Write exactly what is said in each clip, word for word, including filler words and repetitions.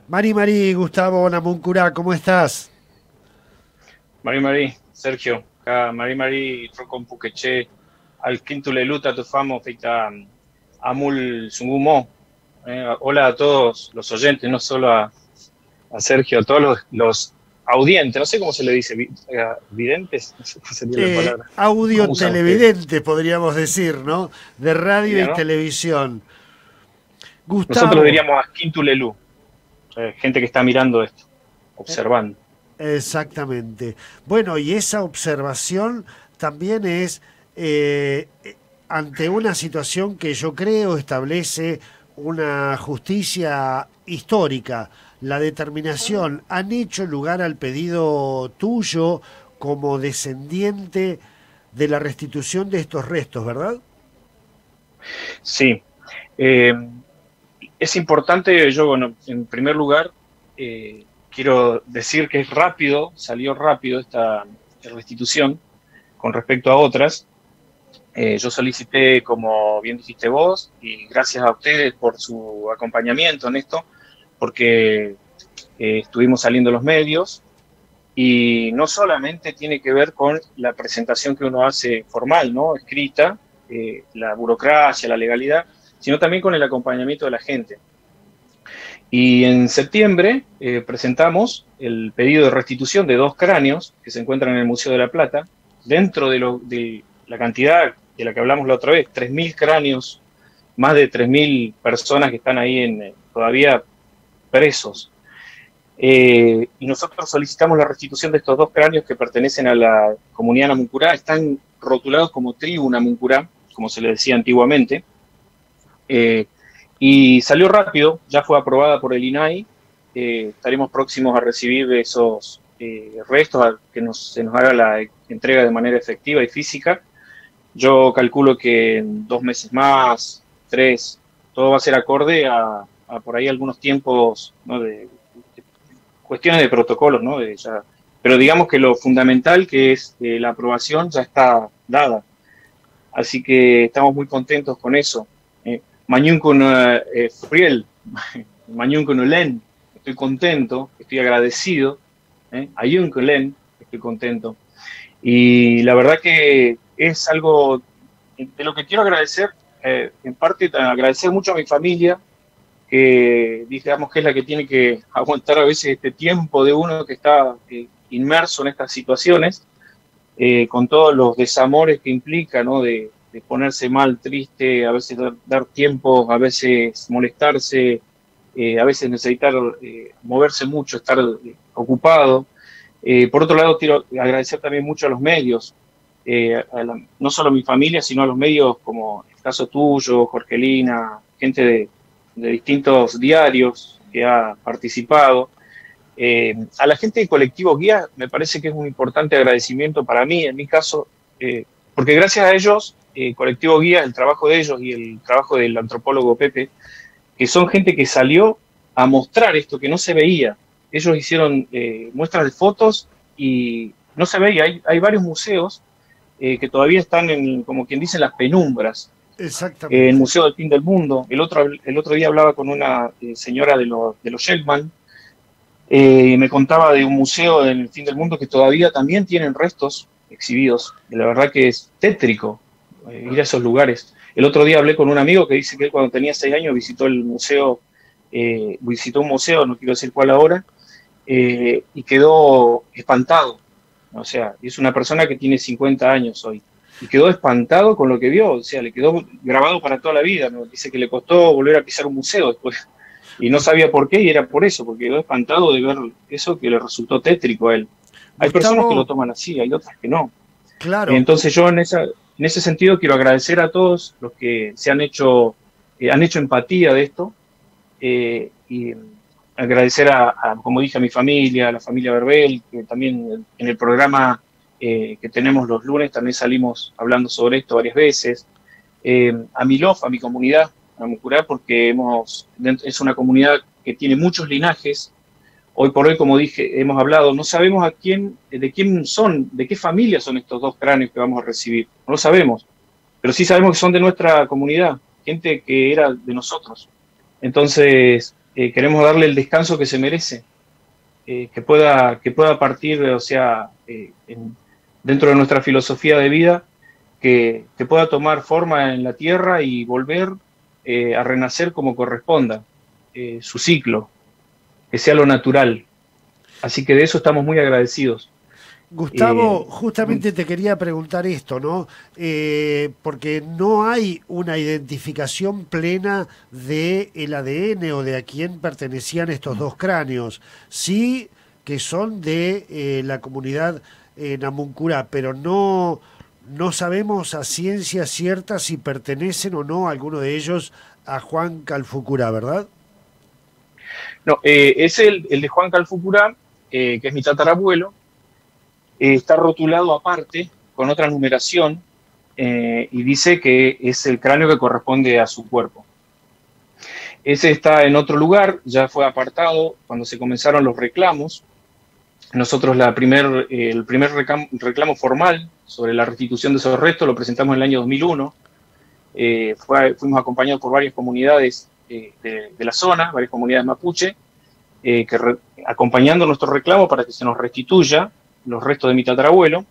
Mari Mari, Gustavo Namuncurá, ¿cómo estás? Mari Mari, Sergio, acá Mari Mari, Rocon Puqueche, al Quintule Luta, tu famo, feita Amul Sungumo. Eh, hola a todos los oyentes, no solo a, a Sergio, a todos los, los audientes, no sé cómo se le dice, vi- eh, videntes, no sé cuál sería la Eh, palabra. audio ¿Cómo usan ustedes? televidente, podríamos decir, ¿no? De radio Sería, y ¿no? televisión. Nosotros Gustavo, diríamos a Quintulelu, eh, gente que está mirando esto, eh, observando. exactamente. Bueno, y esa observación también es eh, eh, ante una situación que yo creo establece una justicia histórica, la determinación. Han hecho lugar al pedido tuyo como descendiente de la restitución de estos restos, ¿verdad? Sí, eh, es importante, yo, bueno, en primer lugar, eh, quiero decir que es rápido, salió rápido esta restitución con respecto a otras. Eh, yo solicité, como bien dijiste vos, y gracias a ustedes por su acompañamiento en esto, porque eh, estuvimos saliendo los medios y no solamente tiene que ver con la presentación que uno hace formal, ¿no? Escrita, eh, la burocracia, la legalidad, sino también con el acompañamiento de la gente. Y en septiembre eh, presentamos el pedido de restitución de dos cráneos que se encuentran en el Museo de la Plata, dentro de, lo, de la cantidad de la que hablamos la otra vez, tres mil cráneos, más de tres mil personas que están ahí en, eh, todavía presos. Eh, y nosotros solicitamos la restitución de estos dos cráneos que pertenecen a la comunidad Namuncurá, están rotulados como tribu Namuncurá, como se le decía antiguamente, eh, y salió rápido, ya fue aprobada por el INAI. Eh, estaremos próximos a recibir esos eh, restos, a que nos, se nos haga la entrega de manera efectiva y física. Yo calculo que en dos meses más, tres, todo va a ser acorde a, a por ahí algunos tiempos, ¿no? de, de cuestiones de protocolos, ¿no? De ya, pero digamos que lo fundamental, que es eh, la aprobación, ya está dada. Así que estamos muy contentos con eso. Eh, Mañún con eh, Friel, Mañún con Ulen, estoy contento, estoy agradecido. Eh, Ayun con Ulen, estoy contento. Y la verdad que es algo de lo que quiero agradecer, eh, en parte agradecer mucho a mi familia, que digamos que es la que tiene que aguantar a veces este tiempo de uno que está eh, inmerso en estas situaciones, eh, con todos los desamores que implica, ¿no? De, de ponerse mal, triste, a veces dar, dar tiempo, a veces molestarse, eh, a veces necesitar eh, moverse mucho, estar eh, ocupado. Eh, por otro lado, quiero agradecer también mucho a los medios, eh, a la, no solo a mi familia, sino a los medios como el caso tuyo, Jorgelina, gente de, de distintos diarios que ha participado. Eh, a la gente de Colectivo Guía me parece que es un importante agradecimiento para mí, en mi caso, eh, porque gracias a ellos, eh, Colectivo Guía, el trabajo de ellos y el trabajo del antropólogo Pepe, que son gente que salió a mostrar esto que no se veía. Ellos hicieron eh, muestras de fotos y no se veía. Hay, hay varios museos eh, que todavía están en, como quien dice, en las penumbras. Eh, el Exactamente. Museo del Fin del Mundo. El otro, el otro día hablaba con una eh, señora de, lo, de los Shellman, eh, me contaba de un museo del fin del mundo que todavía también tienen restos exhibidos. Y la verdad que es tétrico eh, ir a esos lugares. El otro día hablé con un amigo que dice que él cuando tenía seis años visitó el museo, eh, visitó un museo, no quiero decir cuál ahora, eh, y quedó espantado. O sea, es una persona que tiene cincuenta años hoy. Y quedó espantado con lo que vio, o sea, le quedó grabado para toda la vida, ¿no? Dice que le costó volver a pisar un museo después y no sabía por qué, y era por eso, porque quedó espantado de ver eso que le resultó tétrico a él. Hay personas que lo Gustavo, toman así, hay otras que no. claro, Entonces yo en, esa, en ese sentido quiero agradecer a todos los que se han hecho, eh, han hecho empatía de esto, eh, y agradecer a, a, como dije, a mi familia, a la familia Verbel, que también en el programa eh, que tenemos los lunes también salimos hablando sobre esto varias veces, eh, a mi lof, a mi comunidad, a Mucurá, porque hemos, es una comunidad que tiene muchos linajes. Hoy por hoy, como dije, hemos hablado, no sabemos a quién, de quién son, de qué familia son estos dos cráneos que vamos a recibir. No lo sabemos, pero sí sabemos que son de nuestra comunidad, gente que era de nosotros. Entonces, eh, queremos darle el descanso que se merece, eh, que, pueda, que pueda partir, o sea, eh, en, dentro de nuestra filosofía de vida, que, que pueda tomar forma en la tierra y volver eh, a renacer como corresponda, eh, su ciclo, que sea lo natural. Así que de eso estamos muy agradecidos. Gustavo, Eh, justamente te quería preguntar esto, ¿no? Eh, porque no hay una identificación plena de el A D N o de a quién pertenecían estos dos cráneos. Sí que son de eh, la comunidad eh, Namuncurá, pero no, no sabemos a ciencia cierta si pertenecen o no alguno de ellos a Juan Calfucurá, ¿verdad? no, eh, es el, el de Juan Calfucurá, eh, que es mi tatarabuelo, eh, está rotulado aparte con otra numeración eh, y dice que es el cráneo que corresponde a su cuerpo. Ese está en otro lugar, ya fue apartado cuando se comenzaron los reclamos. Nosotros la primer, eh, el primer reclamo, reclamo formal sobre la restitución de esos restos lo presentamos en el año dos mil uno. Eh, fue, fuimos acompañados por varias comunidades eh, de, de la zona, varias comunidades mapuche, eh, que re, acompañando nuestro reclamo para que se nos restituya los restos de mi tatarabuelo.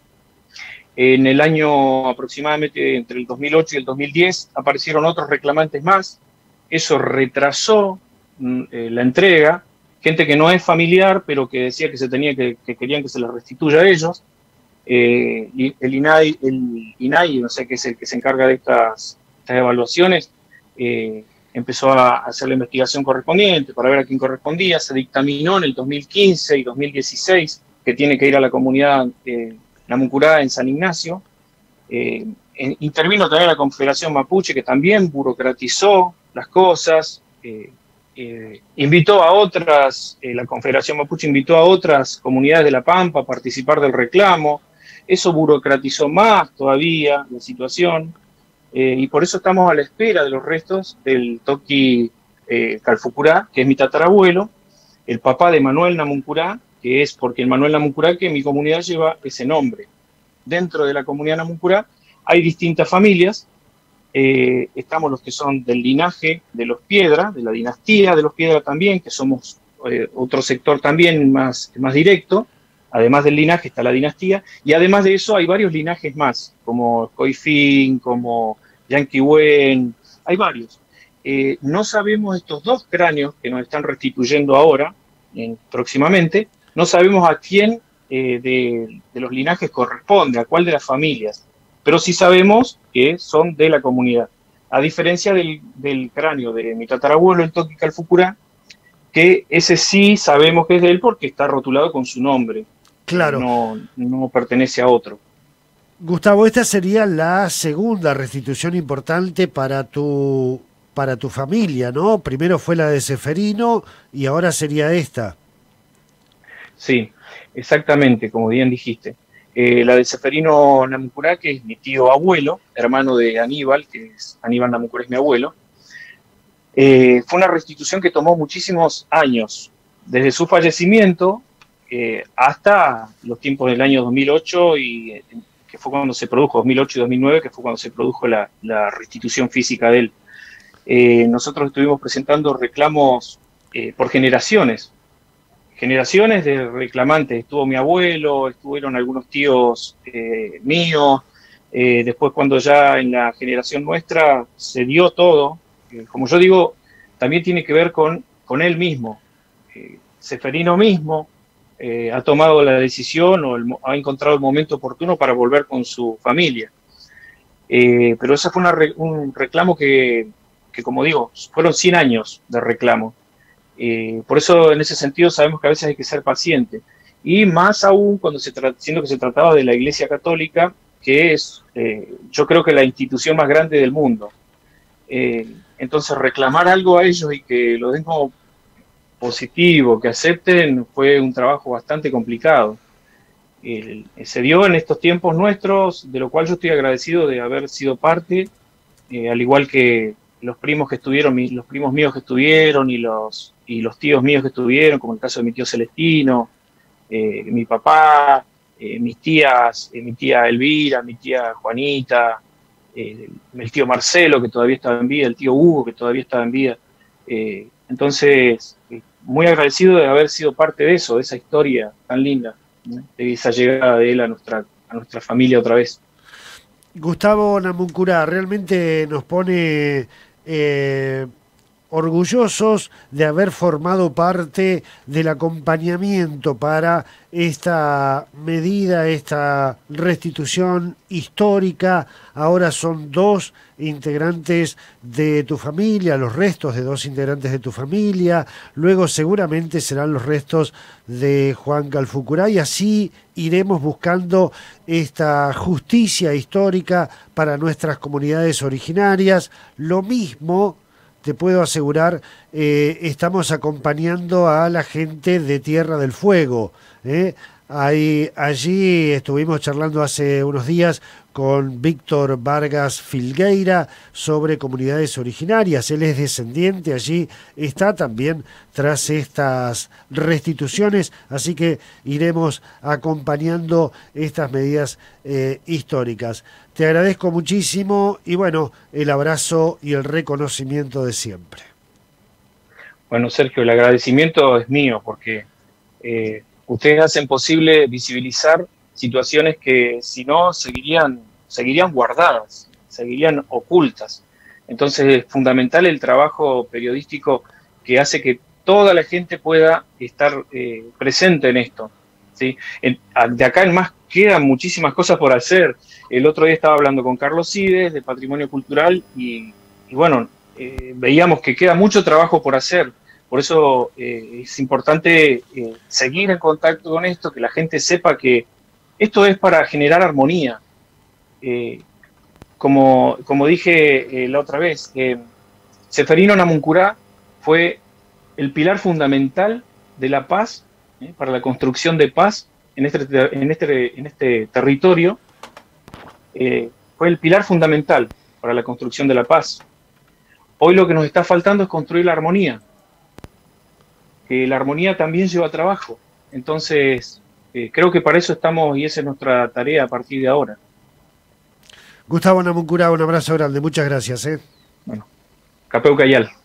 En el año aproximadamente entre el dos mil ocho y el dos mil diez aparecieron otros reclamantes más. Eso retrasó eh, la entrega. Gente que no es familiar, pero que decía que se tenía que, que querían que se les restituya a ellos. Eh, el INAI, el INAI, no sé, que es el que se encarga de estas, estas evaluaciones, eh, empezó a hacer la investigación correspondiente para ver a quién correspondía. Se dictaminó en el dos mil quince y dos mil dieciséis que tiene que ir a la comunidad eh, Namuncurá en San Ignacio. Eh, en, intervino también la Confederación Mapuche, que también burocratizó las cosas. Eh, Eh, invitó a otras, eh, la Confederación Mapuche invitó a otras comunidades de La Pampa a participar del reclamo. Eso burocratizó más todavía la situación, eh, y por eso estamos a la espera de los restos del Toki eh, Calfucurá, que es mi tatarabuelo, el papá de Manuel Namuncurá, que es porque el Manuel Namuncurá, que mi comunidad lleva ese nombre. Dentro de la comunidad Namuncurá hay distintas familias. Eh, estamos los que son del linaje de los Piedra, de la dinastía de los Piedra también, que somos eh, otro sector también más, más directo. Además del linaje está la dinastía, y además de eso hay varios linajes más, como Coifín, como Yanquihuen, hay varios. Eh, no sabemos estos dos cráneos que nos están restituyendo ahora, en, próximamente, no sabemos a quién eh, de, de los linajes corresponde, a cuál de las familias, pero sí sabemos que son de la comunidad. A diferencia del, del cráneo de mi tatarabuelo, el Toki Calfucurá, que ese sí sabemos que es de él porque está rotulado con su nombre. Claro. No, no pertenece a otro. Gustavo, esta sería la segunda restitución importante para tu, para tu familia, ¿no? Primero fue la de Ceferino y ahora sería esta. Sí, exactamente, como bien dijiste. Eh, la de Ceferino Namuncurá, que es mi tío abuelo, hermano de Aníbal, que es Aníbal Namuncurá es mi abuelo, eh, fue una restitución que tomó muchísimos años, desde su fallecimiento eh, hasta los tiempos del año dos mil ocho, y, eh, que fue cuando se produjo, dos mil ocho y dos mil nueve, que fue cuando se produjo la, la restitución física de él. Eh, nosotros estuvimos presentando reclamos eh, por generaciones, generaciones de reclamantes. Estuvo mi abuelo, estuvieron algunos tíos eh, míos, eh, después cuando ya en la generación nuestra se dio todo, eh, como yo digo, también tiene que ver con, con él mismo. Eh, Ceferino mismo eh, ha tomado la decisión o el, ha encontrado el momento oportuno para volver con su familia. Eh, pero ese fue una, un reclamo que, que, como digo, fueron cien años de reclamo. Eh, por eso, en ese sentido, sabemos que a veces hay que ser paciente. Y más aún cuando se siendo que se trataba de la Iglesia Católica, que es, eh, yo creo que la institución más grande del mundo. Eh, entonces, reclamar algo a ellos y que lo den como positivo, que acepten, fue un trabajo bastante complicado. Eh, se dio en estos tiempos nuestros, de lo cual yo estoy agradecido de haber sido parte, eh, al igual que los primos que estuvieron, mi, los primos míos que estuvieron y los, y los tíos míos que estuvieron, como el caso de mi tío Celestino, eh, mi papá, eh, mis tías, eh, mi tía Elvira, mi tía Juanita, eh, el tío Marcelo, que todavía estaba en vida, el tío Hugo, que todavía estaba en vida. Eh, Entonces, muy agradecido de haber sido parte de eso, de esa historia tan linda, ¿no? De esa llegada de él a nuestra, a nuestra familia otra vez. Gustavo Namuncurá, realmente nos pone eh, orgullosos de haber formado parte del acompañamiento para esta medida, esta restitución histórica. Ahora son dos integrantes de tu familia, los restos de dos integrantes de tu familia, luego seguramente serán los restos de Juan Calfucurá, y así iremos buscando esta justicia histórica para nuestras comunidades originarias. Lo mismo te puedo asegurar, eh, estamos acompañando a la gente de Tierra del Fuego, ¿eh? Ahí, allí estuvimos charlando hace unos días con Víctor Vargas Filgueira sobre comunidades originarias. Él es descendiente, allí está también tras estas restituciones, así que iremos acompañando estas medidas eh, históricas. Te agradezco muchísimo y bueno, el abrazo y el reconocimiento de siempre. Bueno, Sergio, el agradecimiento es mío porque eh, ustedes hacen posible visibilizar situaciones que si no seguirían, seguirían guardadas, seguirían ocultas. Entonces es fundamental el trabajo periodístico que hace que toda la gente pueda estar eh, presente en esto, ¿sí? En, de acá en más quedan muchísimas cosas por hacer. El otro día estaba hablando con Carlos Sides de Patrimonio Cultural y, y bueno, eh, veíamos que queda mucho trabajo por hacer. Por eso eh, es importante eh, seguir en contacto con esto, que la gente sepa que esto es para generar armonía. Eh, como, como dije eh, la otra vez, eh, Ceferino Namuncurá fue el pilar fundamental de la paz, eh, para la construcción de paz en este, en este, en este territorio. Eh, fue el pilar fundamental para la construcción de la paz. Hoy lo que nos está faltando es construir la armonía. Que la armonía también lleva trabajo. Entonces, eh, creo que para eso estamos y esa es nuestra tarea a partir de ahora. Gustavo Namuncurá, un abrazo grande, muchas gracias. ¿eh? Bueno, Capeu Cayal.